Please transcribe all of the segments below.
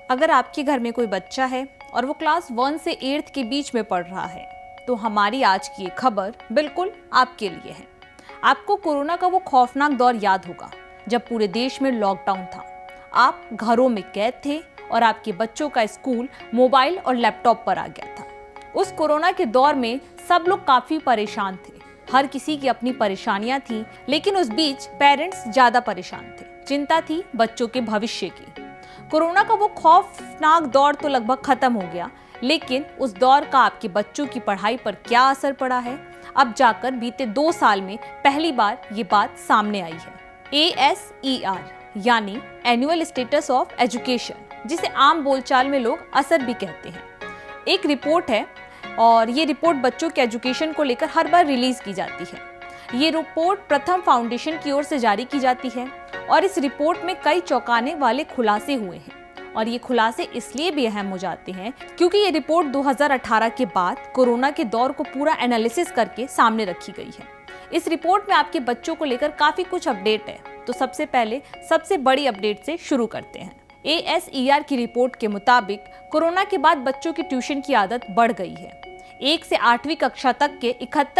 अगर आपके घर में कोई बच्चा है और वो क्लास 1 से 8th के बीच में पढ़ रहा है तो हमारी आज की ये खबर बिल्कुल आपके लिए है। आपको कोरोना का वो खौफनाक दौर याद होगा जब पूरे देश में लॉकडाउन था। आप घरों में कैद थे और आपके बच्चों का स्कूल मोबाइल और लैपटॉप पर आ गया था। उस कोरोना के दौर में सब लोग काफी परेशान थे। हर किसी की अपनी परेशानियां थी, लेकिन उस बीच पेरेंट्स ज्यादा परेशान थे। चिंता थी बच्चों के भविष्य की। कोरोना का वो खौफनाक दौर तो लगभग खत्म हो गया, लेकिन उस दौर का आपके बच्चों की पढ़ाई पर क्या असर पड़ा है, अब जाकर बीते 2 साल में पहली बार ये बात सामने आई है। ASER यानी एनुअल स्टेटस ऑफ एजुकेशन, जिसे आम बोलचाल में लोग असर भी कहते हैं, एक रिपोर्ट है और ये रिपोर्ट बच्चों के एजुकेशन को लेकर हर बार रिलीज की जाती है। ये रिपोर्ट प्रथम फाउंडेशन की ओर से जारी की जाती है और इस रिपोर्ट में कई चौंकाने वाले खुलासे हुए हैं और ये खुलासे इसलिए भी अहम हो जाते हैं क्योंकि ये रिपोर्ट 2018 के बाद कोरोना के दौर को पूरा एनालिसिस करके सामने रखी गई है। इस रिपोर्ट में आपके बच्चों को लेकर काफी कुछ अपडेट है, तो सबसे पहले सबसे बड़ी अपडेट से शुरू करते हैं। ASER की रिपोर्ट के मुताबिक कोरोना के बाद बच्चों की ट्यूशन की आदत बढ़ गई है। 1 से 8वीं कक्षा तक के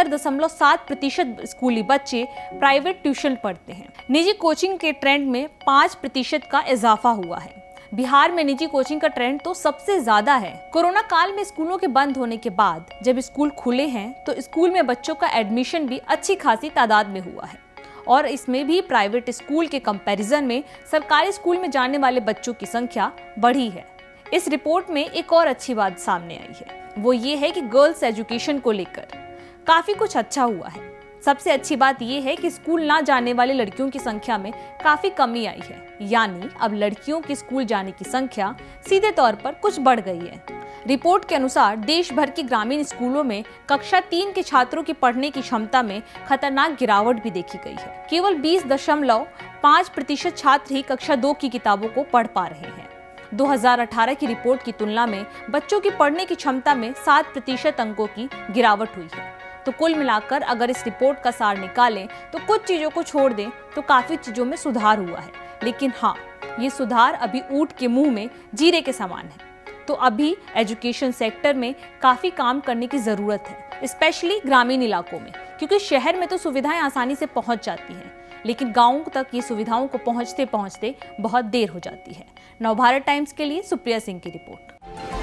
71.7% स्कूली बच्चे प्राइवेट ट्यूशन पढ़ते हैं। निजी कोचिंग के ट्रेंड में 5% का इजाफा हुआ है। बिहार में निजी कोचिंग का ट्रेंड तो सबसे ज्यादा है। कोरोना काल में स्कूलों के बंद होने के बाद जब स्कूल खुले हैं तो स्कूल में बच्चों का एडमिशन भी अच्छी खासी तादाद में हुआ है और इसमें भी प्राइवेट स्कूल के कंपैरिजन में सरकारी स्कूल में जाने वाले बच्चों की संख्या बढ़ी है। इस रिपोर्ट में एक और अच्छी बात सामने आई है, वो ये है कि गर्ल्स एजुकेशन को लेकर काफी कुछ अच्छा हुआ है। सबसे अच्छी बात ये है कि स्कूल ना जाने वाली लड़कियों की संख्या में काफी कमी आई है, यानी अब लड़कियों के स्कूल जाने की संख्या सीधे तौर पर कुछ बढ़ गई है। रिपोर्ट के अनुसार देश भर के ग्रामीण स्कूलों में कक्षा 3 के छात्रों की पढ़ने की क्षमता में खतरनाक गिरावट भी देखी गई है। केवल 20.5% छात्र ही कक्षा 2 की किताबों को पढ़ पा रहे हैं। 2018 की रिपोर्ट की तुलना में बच्चों की पढ़ने की क्षमता में 7% अंकों की गिरावट हुई है। तो कुल मिलाकर अगर इस रिपोर्ट का सार निकालें तो कुछ चीजों को छोड़ दें तो काफी चीजों में सुधार हुआ है, लेकिन हाँ, ये सुधार अभी ऊंट के मुंह में जीरे के समान है। तो अभी एजुकेशन सेक्टर में काफी काम करने की जरूरत है, स्पेशली ग्रामीण इलाकों में, क्योंकि शहर में तो सुविधाएं आसानी से पहुंच जाती हैं, लेकिन गाँव तक ये सुविधाओं को पहुंचते पहुंचते बहुत देर हो जाती है। नवभारत टाइम्स के लिए सुप्रिया सिंह की रिपोर्ट।